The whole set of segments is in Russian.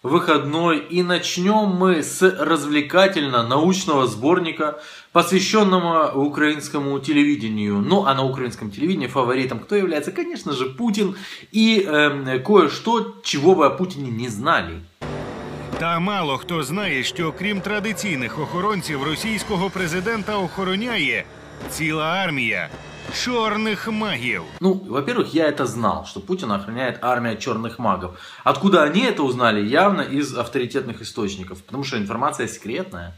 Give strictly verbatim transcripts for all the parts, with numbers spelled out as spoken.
выходной, и начнем мы с развлекательно-научного сборника, посвященного украинскому телевидению. Ну, а на украинском телевидении фаворитом кто является? Конечно же, Путин и э, кое-что, чего вы о Путине не знали. Та мало хто знає, що крім традиційних охоронців російського президента охороняє ціла армія черных магов. Ну, во-первых, я это знал, что Путина охраняет армия черных магов. Откуда они это узнали? Явно из авторитетных источников, потому что информация секретная.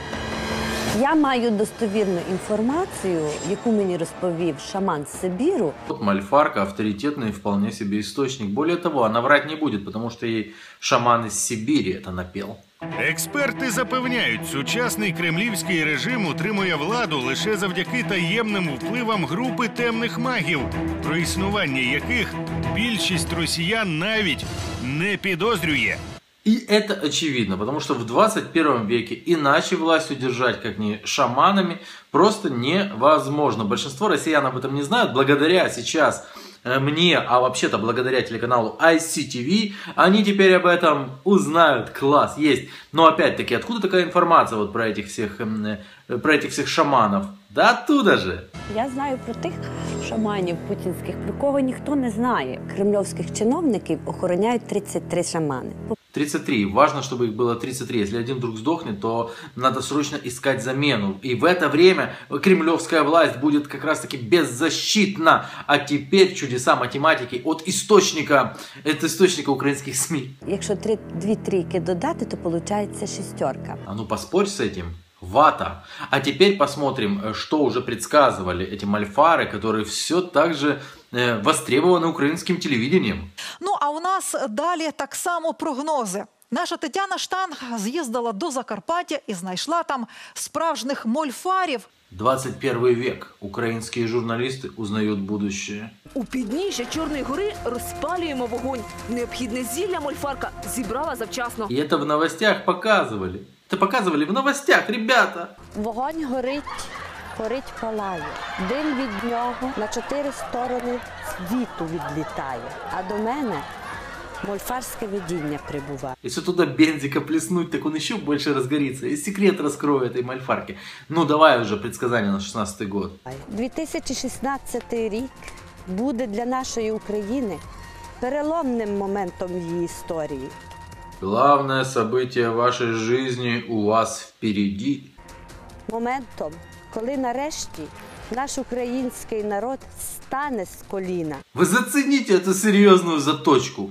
Я маю достовірну інформацію, яку мені розповів шаман з Сибіру. Мальфарка авторитетный вполне себе источник. Более того, она врать не будет, потому что ей шаман из Сибири это напел. Експерти запевняють, сучасний кремлівський режим утримує владу лише завдяки таємним впливам групи темних магів, про існування яких більшість росіян навіть не підозрює. И это очевидно, потому что в двадцать первом веке иначе власть удержать, как не шаманами, просто невозможно. Большинство россиян об этом не знают. Благодаря сейчас мне, а вообще-то благодаря телеканалу ай си ти ви, они теперь об этом узнают. Класс, есть. Но опять-таки, откуда такая информация вот про этих всех, про этих всех шаманов? Да оттуда же. Я знаю про тих шаманів путінських, про кого ніхто не знає. Кремльовських чиновників охороняють тридцять три шамани. тридцать три. Важно, чтобы их было тридцать три. Если один вдруг сдохнет, то надо срочно искать замену. И в это время кремлевская власть будет как раз таки беззащитна. А теперь чудеса математики от источника, от источника украинских СМИ. Якщо дві трійки додати, то виходить шестерка. А ну поспорь с этим. Вата. А теперь посмотрим, что уже предсказывали эти мальфары, которые все так же э, востребованы украинским телевидением. Ну, а у нас далі так само прогнози. Наша Тетяна Штанг з'їздила до Закарпаття і знайшла там справжніх мольфарів. двадцать первый век. Украинские журналисты узнают будущее. У підніжжя Чорної гори розпалюємо вогонь. Необхідне зілля мольфарка зібрала завчасно. И это в новостях показывали. Это показывали в новостях, ребята. Вогонь горить, горить, палає. Дим від нього на чотири сторони світу відлітає. А до мене мольфарське видіння прибуває. Если туда бензика плеснуть, так он еще больше разгорится. И секрет раскрою этой мальфарки. Ну давай уже предсказание на шестнадцатый год. дві тисячі шістнадцятий рік буде для нашої України переломним моментом її історії. Главное событие вашей жизни у вас впереди. Моментом, коли нарешті наш український народ стане з коліна. Вы зацените эту серьезную заточку.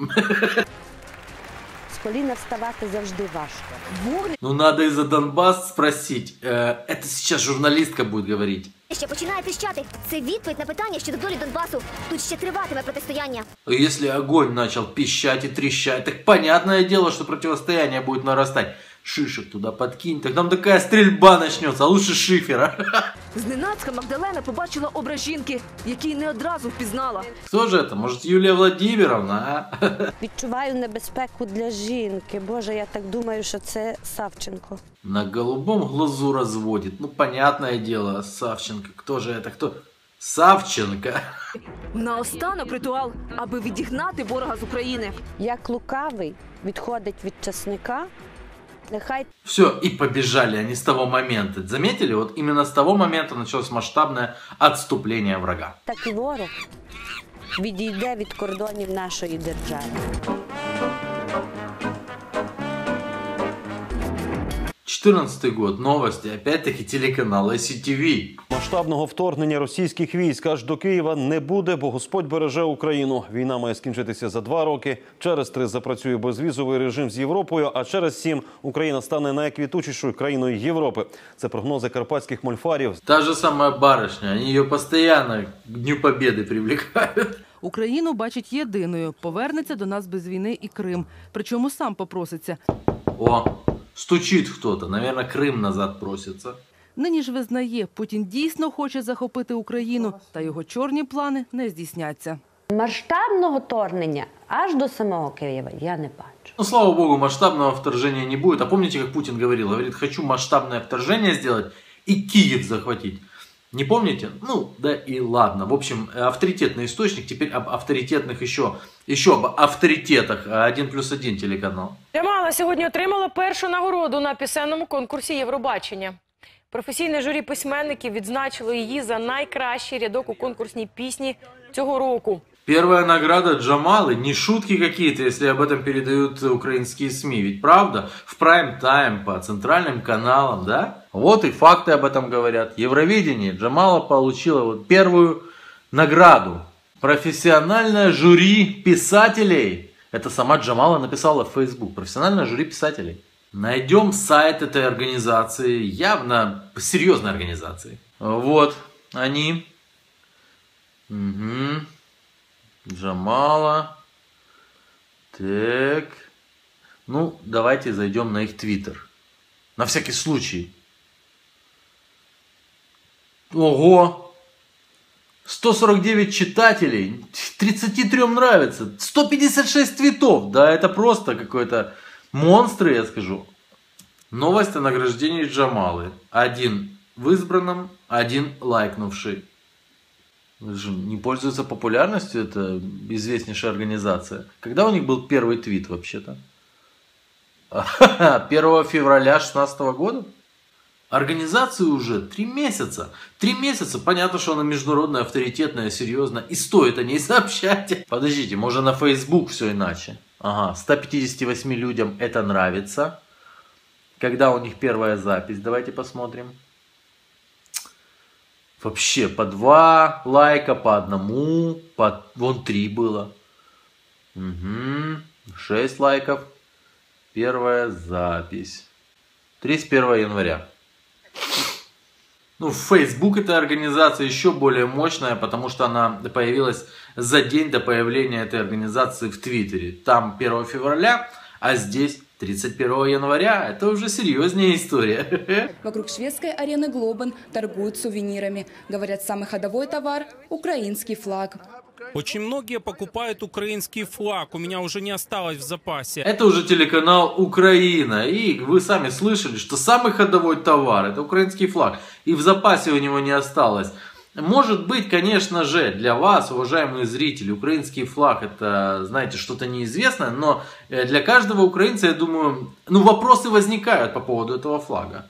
З коліна вставати завжди важко. Ну надо и за Донбасс спросить. Это сейчас журналистка будет говорить. Ще починає тріщати. Це відповідь на питання щодо долі Донбасу. Тут ще триватиме протистояння. Если огонь начал пищать и трещать, так понятное дело, что противостояние будет нарастать. Шишек туда подкинь, так там такая стрельба начнется, а лучше шифера. Зненацька Магдалена побачила образ жінки, який не одразу впізнала. Кто же это? Может, Юлия Владимировна, а? Відчуваю небезпеку для жінки. Боже, я так думаю, що це Савченко. На голубом глазу разводит. Ну, понятное дело, Савченко. Кто же это? Кто? Савченко. Наостанок ритуал, аби відігнати ворога з України. Як лукавий відходить від часника, нехай... Все, и побежали они с того момента. Заметили? Вот именно с того момента началось масштабное отступление врага. Так і ворог відійде від кордонів нашої держави. четырнадцатый год. Новости. Опять-таки телеканал ай си ти ви. Масштабного вторгнення російських військ аж до Києва не буде, бо Господь береже Україну. Війна має скінчитися за два роки. Через три запрацює безвізовий режим з Європою, а через сім Україна стане найквітучішою країною Європи. Це прогнози карпатських мольфарів. Та же самая барышня. Они ее постоянно к Дню Победы привлекают. Україну бачить єдиною. Повернеться до нас без війни і Крим. Причому сам попроситься. О, стучит кто-то. Наверное, Крым назад просится. Нині ж визнає, Путін дійсно хоче захопити Україну, та його чорні плани не здійсняться. Масштабного вторгнення аж до самого Києва я не бачу. Ну, слава богу, масштабного вторжения не будет. А помните, как Путин говорил? Говорит, хочу масштабное вторжение сделать и Киев захватить. Не помните? Ну, да и ладно. В общем, авторитетный источник. Теперь об авторитетных еще, еще об авторитетах. один плюс один телеканал. Джамала сьогодні отримала першу нагороду на пісенному конкурсі Євробачення. Професійне журі письменників відзначило її за найкращий рядок у конкурсній пісні цього року. Первая награда Джамалы, не шутки какие-то, если об этом передают украинские СМИ. Ведь правда, в прайм-тайм по центральным каналам, да? Вот и факты об этом говорят. Евровидение Джамала получила вот первую награду. Профессиональное жюри писателей. Это сама Джамала написала в Facebook. Профессиональное жюри писателей. Найдем сайт этой организации, явно серьезной организации. Вот они. Угу. Джамала. Так. Ну, давайте зайдем на их твиттер. На всякий случай. Ого! сто сорок девять читателей. тридцать три нравится. сто пятьдесят шесть твитов. Да, это просто какой-то монстр, я скажу. Новость о награждении Джамалы. Один в избранном, один лайкнувший. Не пользуется популярностью, это известнейшая организация. Когда у них был первый твит вообще-то? первого февраля две тысячи шестнадцатого года? Организации уже три месяца. Три месяца. Понятно, что она международная, авторитетная, серьезная. И стоит о ней сообщать. Подождите, может на Facebook все иначе? Ага, ста пятидесяти восьми людям это нравится. Когда у них первая запись? Давайте посмотрим. Вообще по два лайка, по одному, по... вон три было. Угу. Шесть лайков. Первая запись. тридцать первого января. Ну, Facebook эта организация еще более мощная, потому что она появилась за день до появления этой организации в Твиттере. Там первого февраля, а здесь тридцать первого января. Это уже серьезнее история. Вокруг шведской арены Глобен торгуют сувенирами. Говорят, самый ходовой товар – украинский флаг. Очень многие покупают украинский флаг. У меня уже не осталось в запасе. Это уже телеканал Украина. И вы сами слышали, что самый ходовой товар – это украинский флаг. И в запасе у него не осталось. Может быть, конечно же, для вас, уважаемые зрители, украинский флаг это, знаете, что-то неизвестное, но для каждого украинца, я думаю, ну, вопросы возникают по поводу этого флага.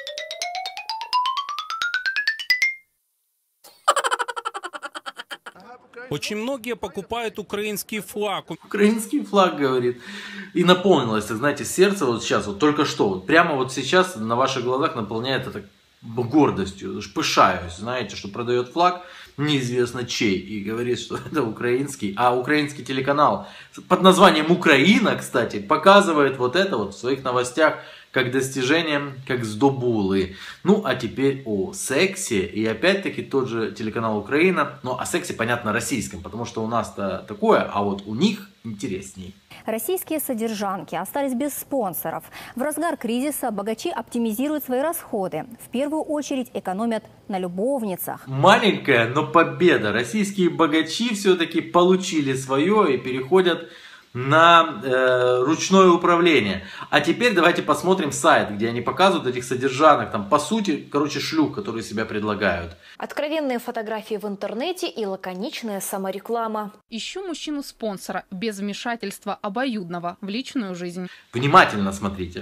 Очень многие покупают украинский флаг. Украинский флаг, говорит. И наполнилось, знаете, сердце вот сейчас, вот только что, вот прямо вот сейчас на ваших глазах наполняет это гордостью, пышаюсь, знаете, что продает флаг неизвестно чей и говорит, что это украинский, а украинский телеканал под названием Украина, кстати, показывает вот это вот в своих новостях как достижение, как здобулы. Ну, а теперь о сексе, и опять-таки тот же телеканал Украина, но о сексе, понятно, российском, потому что у нас-то такое, а вот у них интересней. Российские содержанки остались без спонсоров. В разгар кризиса богачи оптимизируют свои расходы. В первую очередь экономят на любовницах. Маленькая, но победа. Российские богачи все-таки получили свое и переходят на э, ручное управление. А теперь давайте посмотрим сайт, где они показывают этих содержанок. Там, по сути, короче, шлюх, которые себя предлагают. Откровенные фотографии в интернете и лаконичная самореклама. Ищу мужчину-спонсора без вмешательства обоюдного в личную жизнь. Внимательно смотрите.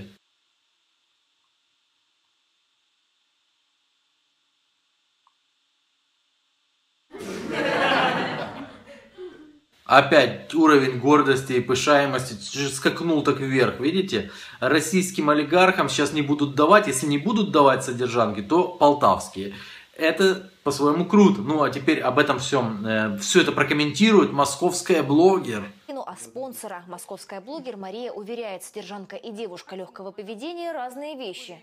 Опять уровень гордости и пышаемости скакнул так вверх, видите? Российским олигархам сейчас не будут давать, если не будут давать содержанки, то полтавские. Это по-своему круто. Ну а теперь об этом всем, э, все это прокомментирует московская блогер. Ну а спонсора московская блогер Мария уверяет, содержанка и девушка легкого поведения разные вещи.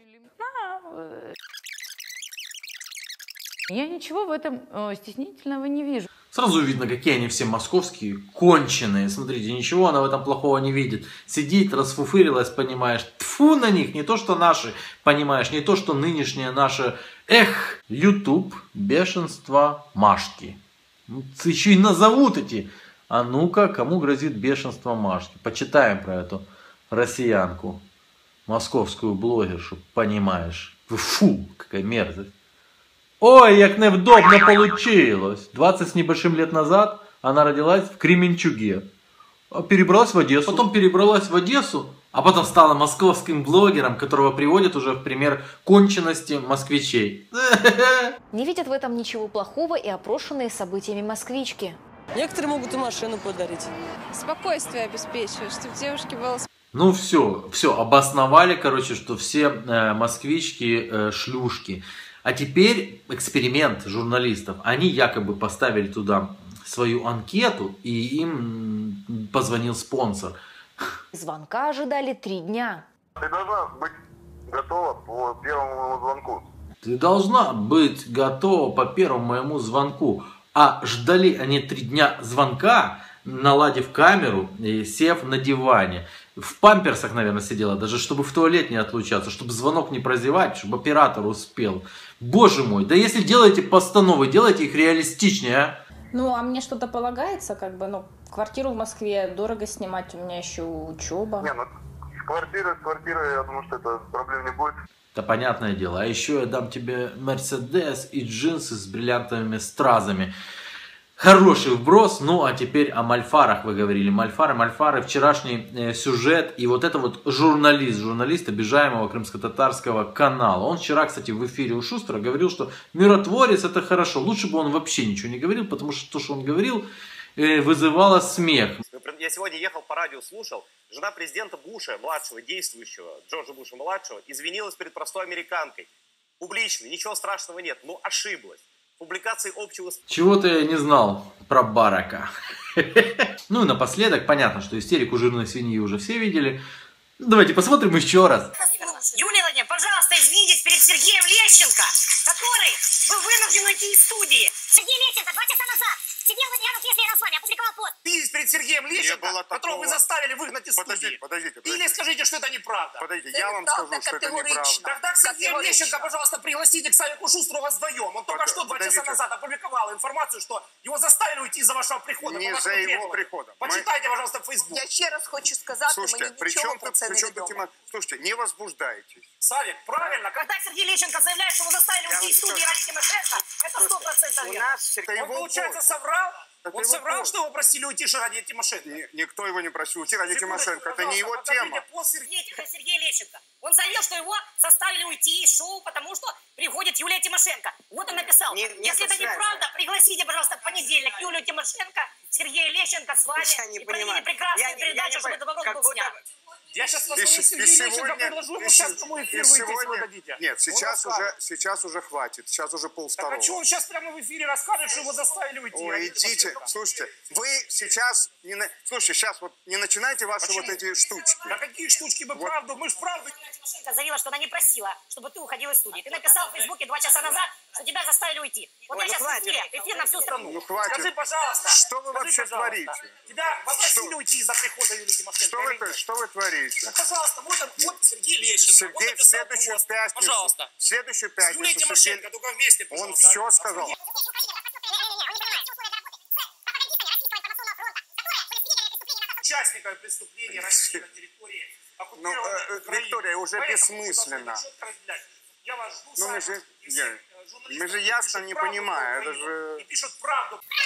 Я ничего в этом э, стеснительного не вижу. Сразу видно, какие они все московские, конченые. Смотрите, ничего она в этом плохого не видит. Сидит, расфуфырилась, понимаешь. Тьфу на них, не то что наши, понимаешь, не то что нынешние наши. Эх, YouTube, бешенство Машки. Еще и назовут эти. А ну-ка, кому грозит бешенство Машки? Почитаем про эту россиянку, московскую блогершу, понимаешь. Фу, какая мерзость. Ой, як невдобно получилось. двадцать с небольшим лет назад она родилась в Кременчуге. Перебралась в Одессу. Потом перебралась в Одессу, а потом стала московским блогером, которого приводят уже в пример конченности москвичей. Не видят в этом ничего плохого и опрошенные событиями москвички. Некоторые могут и машину подарить. Спокойствие обеспечивать, чтобы девушке было... Ну все, все, обосновали, короче, что все э, москвички э, шлюшки. А теперь эксперимент журналистов. Они якобы поставили туда свою анкету, и им позвонил спонсор. Звонка ожидали три дня. Ты должна быть готова по первому звонку. Ты должна быть готова по первому моему звонку. А ждали они три дня звонка, наладив камеру и сев на диване. В памперсах, наверное, сидела, даже чтобы в туалет не отлучаться, чтобы звонок не прозевать, чтобы оператор успел. Боже мой, да если делаете постановы, делайте их реалистичнее, а? Ну, а мне что-то полагается, как бы, ну, квартиру в Москве дорого снимать, у меня еще учеба. Не, ну, с квартирой, с квартирой, я думаю, что это проблем не будет. Да понятное дело, а еще я дам тебе Мерседес и джинсы с бриллиантовыми стразами. Хороший вброс. Ну, а теперь о Мольфарах вы говорили. Мольфары, Мольфары, вчерашний э, сюжет. И вот это вот журналист, журналист обижаемого крымско-татарского канала. Он вчера, кстати, в эфире у Шустера говорил, что миротворец это хорошо. Лучше бы он вообще ничего не говорил, потому что то, что он говорил, э, вызывало смех. Я сегодня ехал по радио, слушал. Жена президента Буша, младшего, действующего, Джорджа Буша младшего, извинилась перед простой американкой. Публично, ничего страшного нет, но ошиблась. Публикации общего... Чего-то я не знал про Барака. Ну и напоследок, понятно, что истерику жирной свиньи уже все видели. Давайте посмотрим еще раз. Юлия Владимировна, пожалуйста, извинитесь перед Сергеем Лещенко, который был вынужден уйти из студии. Сергей Лещенко два часа назад сидел в рядом с рядом с вами, опубликовал пост. Извинитесь перед Сергеем Лещенко, которого вы заставили выгнать из студии. Подождите, подождите, подождите. Или скажите, что это неправда. Подождите, я вам скажу, что это неправда. Тогда к Сергею Лещенко, пожалуйста, пригласите к Савику Шустру вас вдвоем. Он только что два часа назад опубликовал информацию, что его заставили уйти из-за вашего прихода. Не за его прихода. Почитайте, пожалуйста, в Фейсбуке. Я ще раз хочу сказати, Слушайте, мені при нічого чем про тут, це при не чем тут відомо. тема? Слушайте, не возбуждайтесь. Савик, правильно, Когда Сергей Лещенко заявляет, что его заставили уйти из студии ради Тимошенко, это сто процентов верно. Он, получается, соврал? Он соврал, что его просили уйти ради Тимошенко? Никто его не просил уйти ради Тимошенко. Это не его тема. Сергей Лещенко. Он заявил, что его заставили уйти из шоу, потому что приходит Юлия Тимошенко. Вот он написал. Не, не Если это неправда, пригласите, пожалуйста, в понедельник Юлию Тимошенко, Сергея Лещенко с вами. Я не и понимаю. проведите прекрасную Я не- передачу, я не чтобы этот вопрос как был будто- снят. Я сейчас И позвоню с- и Сергею Лещенко, сегодня- предложу ему и сейчас с- прямой и эфир выйти, если вы сегодня- дадите. Нет, Он сейчас расскажет. уже, сейчас уже хватит. Сейчас уже Так полвторого. а что он сейчас прямо в эфире расскажет, что его заставили уйти? Ой, ради идите. Тимошенко? Слушайте, вы сейчас не на... Слушайте, сейчас вот не начинайте ваши Почему? вот эти штучки. Да какие штучки мы правду? Мы ж правду. Тимошенко заявила, что она не просила, чтобы ты уходил из студии. Ты написал в Фейсбуке два часа назад, что тебя заставили уйти. Вот Ой, я ну сейчас в хватит. эфире, эфир на всю страну. Ну хватит. Скажи, пожалуйста. Что вы скажи, вообще пожалуйста, творите? Тебя попросили Что? уйти из-за прихода Юлии Тимошенко? Что или вы, нет? что вы творите? Ну, пожалуйста, вот, он, вот Сергей Лещенко. Он Сергей в написал следующую пост. пятницу. Пожалуйста. В следующую С Юлией пятницу Тимошенко, Сергей... только вместе, Он пожалуйста. все сказал. Участников преступления России на территории Ну, оккупированной э, Украины. Виктория, уже Поэтому бессмысленно. вы должны четко разделять. Я вас жду, Ну, мы Саша, же, и все, я- э, журналисты мы же ясно пишут не правду понимаем. про Это Украину же... И пишут правду.